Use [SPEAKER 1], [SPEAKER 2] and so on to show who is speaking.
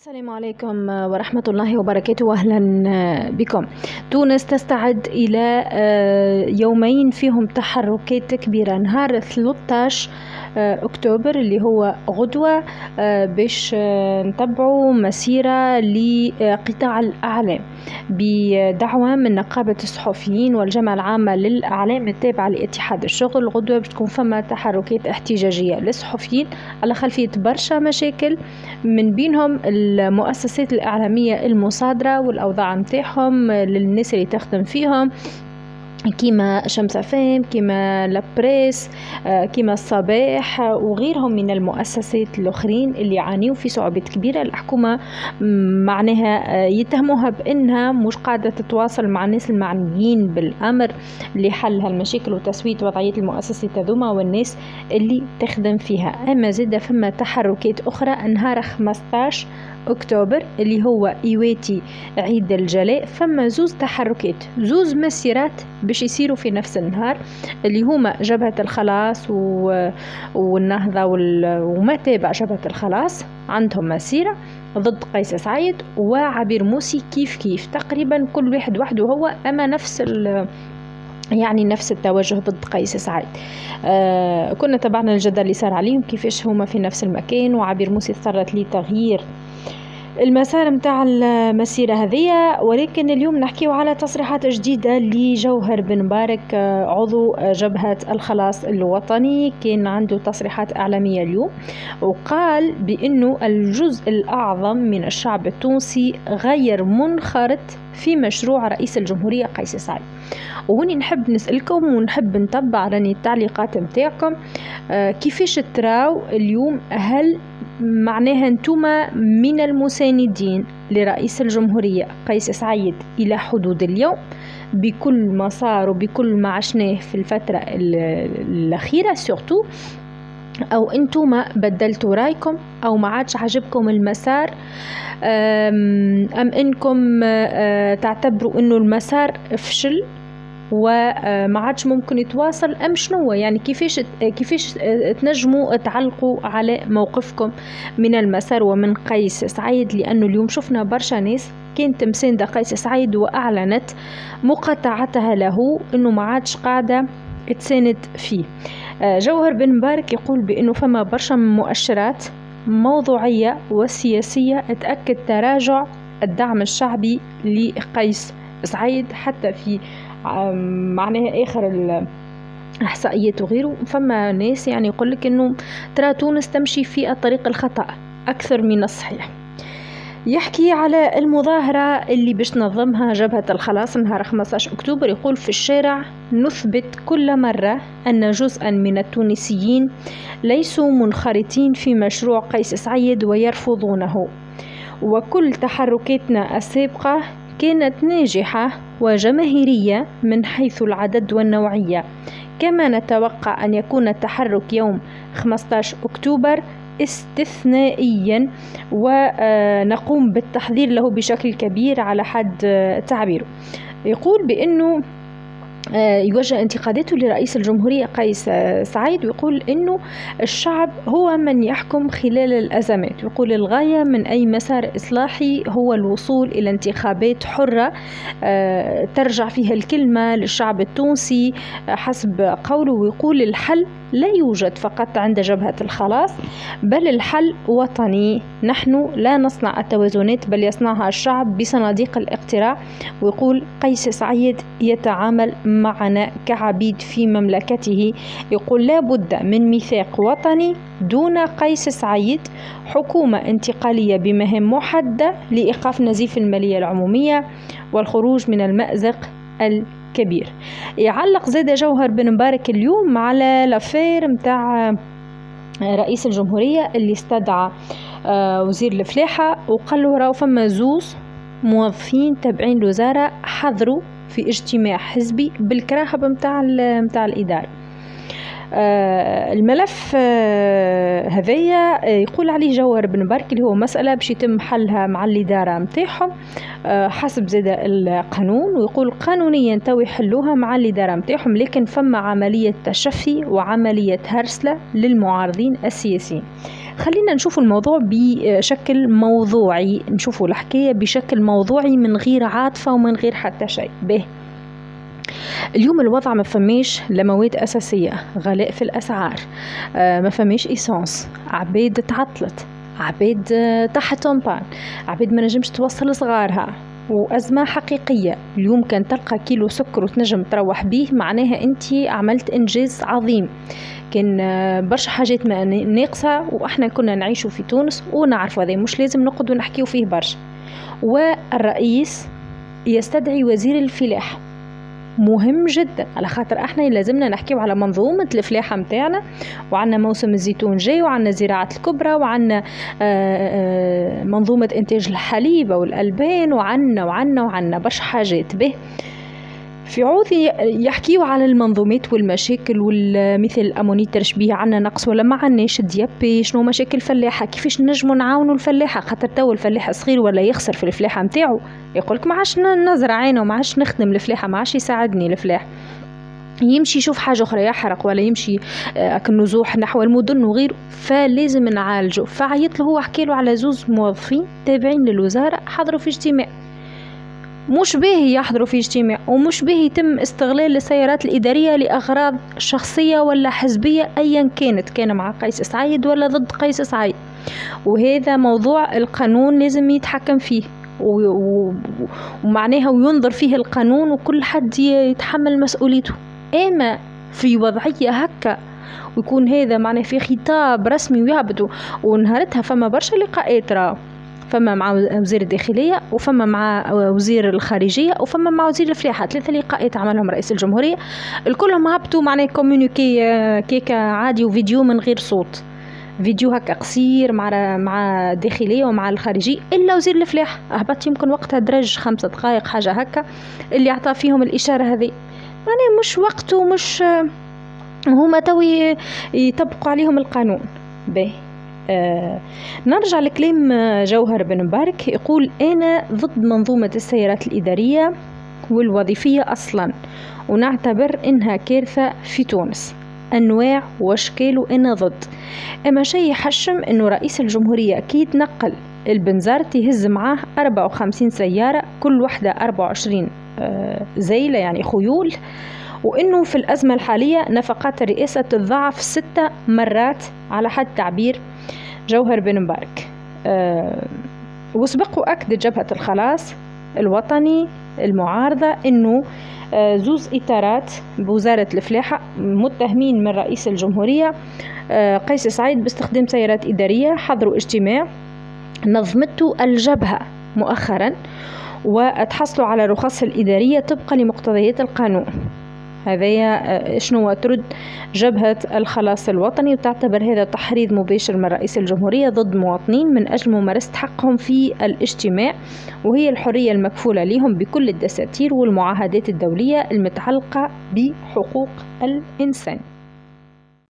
[SPEAKER 1] السلام عليكم ورحمة الله وبركاته، وأهلا بكم. تونس تستعد إلى يومين فيهم تحركات كبيرة. نهار 13 أكتوبر اللي هو غدوة باش نتبعوا مسيرة لقطاع الأعلام بدعوة من نقابة الصحفيين والجامعة العامة للأعلام التابعة لاتحاد الشغل. غدوة باش تكون فما تحركات احتجاجية للصحفيين على خلفية برشا مشاكل، من بينهم المؤسسات الإعلامية المصادرة والأوضاع متاعهم للناس اللي تخدم فيهم، كيما شمس فام، كيما لابريس، كيما الصباح وغيرهم من المؤسسات الأخرين اللي يعانيوا في صعوبات كبيرة. الحكومة معناها يتهموها بأنها مش قاعدة تتواصل مع الناس المعنيين بالأمر لحل هالمشاكل وتسوية وضعية المؤسسات هذوما والناس اللي تخدم فيها. أما زادة فما تحركات أخرى نهار 15 أكتوبر اللي هو إيواتي عيد الجلاء. فما زوز تحركات، زوز مسيرات باش يصيروا في نفس النهار، اللي هما جبهة الخلاص والنهضة وما تابع جبهة الخلاص عندهم مسيرة ضد قيس سعيد، وعبير موسي كيف تقريبا كل واحد وحده هو أما نفس التوجه ضد قيس سعيد. كنا تبعنا الجدل اللي صار عليهم كيفاش هما في نفس المكان، وعبير موسي اضطرت لتغيير المسار متاع المسيرة هذية. ولكن اليوم نحكيو على تصريحات جديدة لجوهر بن مبارك عضو جبهة الخلاص الوطني. كان عنده تصريحات إعلامية اليوم وقال بأنه الجزء الأعظم من الشعب التونسي غير منخرط في مشروع رئيس الجمهورية قيس سعيد. وهوني نحب نسألكم ونحب نتبع راني التعليقات متاعكم، كيفاش تراو اليوم؟ هل معناها انتوما من المساندين لرئيس الجمهورية قيس سعيد إلى حدود اليوم بكل ما صار وبكل ما عشناه في الفترة الأخيرة سورتو، أو انتوما بدلتوا رايكم أو ما عادش عجبكم المسار، أم انكم تعتبروا انه المسار فشل وما عادش ممكن يتواصل، أم شنو؟ يعني كيفاش تنجموا تعلقوا على موقفكم من المسار ومن قيس سعيد؟ لأنه اليوم شفنا برشا ناس كانت مساندة قيس سعيد وأعلنت مقاطعتها له، أنه ما عادش قاعدة تساند فيه. جوهر بن مبارك يقول بأنه فما برشا مؤشرات موضوعية وسياسية تأكد تراجع الدعم الشعبي لقيس سعيد حتى في معناها آخر الإحصائيات وغيره. فما ناس يعني يقول لك إنه ترى تونس تمشي في الطريق الخطأ أكثر من الصحيح. يحكي على المظاهرة اللي باش تنظمها جبهة الخلاص نهار 15 أكتوبر. يقول في الشارع: نثبت كل مرة أن جزءا من التونسيين ليسوا منخرطين في مشروع قيس سعيد ويرفضونه، وكل تحركاتنا السابقة كانت ناجحة وجماهيرية من حيث العدد والنوعية، كما نتوقع أن يكون التحرك يوم 15 أكتوبر استثنائيا ونقوم بالتحضير له بشكل كبير على حد تعبيره. يقول بأنه يوجه انتقاداته لرئيس الجمهورية قيس سعيد، ويقول إنه الشعب هو من يحكم خلال الأزمات. يقول الغاية من أي مسار إصلاحي هو الوصول إلى انتخابات حرة ترجع فيها الكلمة للشعب التونسي حسب قوله. ويقول الحل لا يوجد فقط عند جبهة الخلاص، بل الحل وطني. نحن لا نصنع التوازنات بل يصنعها الشعب بصناديق الاقتراع. ويقول قيس سعيد يتعامل معنا كعبيد في مملكته. يقول لا بد من ميثاق وطني دون قيس سعيد، حكومة انتقالية بمهام محددة لإيقاف نزيف المالية العمومية والخروج من المأزق الكبير. يعلق زاد جوهر بن مبارك اليوم على لافير متاع رئيس الجمهورية اللي استدعى وزير الفلاحة وقال له راهو فما زوز موظفين تابعين الوزارة حضروا في اجتماع حزبي بالكراهب متاع الإدارة. الملف هذايا يقول عليه جوهر بن برك اللي هو مسألة باش يتم حلها مع الإدارة متاعهم حسب زاد القانون، ويقول قانونيا تو يحلوها مع الإدارة متاعهم، لكن فما عملية تشفي وعملية هرسلة للمعارضين السياسيين. خلينا نشوف الموضوع بشكل موضوعي، نشوفوا الحكاية بشكل موضوعي من غير عاطفة ومن غير حتى شيء. به اليوم الوضع ما فماش لمواد أساسية، غلاء في الأسعار، ما فماش إيسانس، عبيد تعطلت، عبيد تحت طنبان، عبيد ما نجمش توصل صغارها، وأزمة حقيقية. اليوم كان تلقى كيلو سكر وتنجم تروح بيه، معناها أنت عملت إنجاز عظيم. كان برشا حاجات ناقصة وإحنا كنا نعيشوا في تونس ونعرف هذا، مش لازم نقعد ونحكيو فيه برشا. والرئيس يستدعي وزير الفلاحة، مهم جدا، على خاطر احنا لازمنا نحكيو على منظومة الفلاحة متاعنا، وعنا موسم الزيتون جاي، وعنا زراعة الكبرى، وعنا منظومة انتاج الحليب والألبان، وعنا برشا حاجات. به في عوض يحكيو على المنظومات والمشاكل، والمثل الأموني ترشبيه عنا نقص ولا ما عناش، ديابي شنو مشاكل الفلاحة، كيفاش نجموا نعاونوا الفلاحة، خاطر تو الفلاح صغير ولا يخسر في الفلاحة متاعو، يقولك ما عادش نزرع انا وما عادش نخدم الفلاحة، ما عادش يساعدني الفلاح، يمشي يشوف حاجة أخرى يحرق، ولا يمشي كالنزوح نحو المدن وغيره، فلازم نعالجه. فعيط له هو، حكي له على زوز موظفين تابعين للوزارة حضروا في اجتماع، مش باهي يحضروا في اجتماع، ومش باهي يتم استغلال السيارات الإدارية لأغراض شخصية ولا حزبية أيا كانت، كان مع قيس سعيد ولا ضد قيس سعيد. وهذا موضوع القانون لازم يتحكم فيه ومعناها وينظر فيه القانون، وكل حد يتحمل مسؤوليته. اما في وضعية هكا ويكون هذا معناه في خطاب رسمي ويهبطوا، ونهارتها فما برشا لقاءات، فما مع وزير الداخلية، وفما مع وزير الخارجية، وفما مع وزير الفلاحة، 3 لقاءات عملهم رئيس الجمهورية، الكلهم هبطوا معناه كومونيكي كيكا عادي وفيديو من غير صوت، فيديو هكا قصير مع الداخلية ومع الخارجية، إلا وزير الفلاحة هبط يمكن وقتها درج 5 دقائق حاجة هكا، اللي عطى فيهم الإشارة هذه، معناه مش وقته، مش هما توي يطبقوا عليهم القانون. به نرجع لكلام جوهر بن مبارك، يقول أنا ضد منظومة السيارات الإدارية والوظيفية أصلا، ونعتبر إنها كارثة في تونس أنواع وأشكال، وأنا ضد. أما شيء يحشم إنه رئيس الجمهورية كي يتنقل البنزرت يهز معاه 54 سيارة، كل واحدة 24 زيلة يعني خيول، وإنه في الأزمة الحالية نفقات الرئاسة تضاعف 6 مرات على حد تعبير جوهر بن مبارك. وسبق وأكد جبهة الخلاص الوطني المعارضة إنه زوز إطارات بوزارة الفلاحة متهمين من رئيس الجمهورية قيس سعيد باستخدام سيارات إدارية، حضروا اجتماع نظمته الجبهة مؤخرا، وتحصلوا على رخص الإدارية طبقا لمقتضيات القانون. هذا شنو ترد جبهة الخلاص الوطني، وتعتبر هذا تحريض مباشر من رئيس الجمهورية ضد مواطنين من أجل ممارسة حقهم في الاجتماع، وهي الحرية المكفولة لهم بكل الدساتير والمعاهدات الدولية المتعلقة بحقوق الإنسان.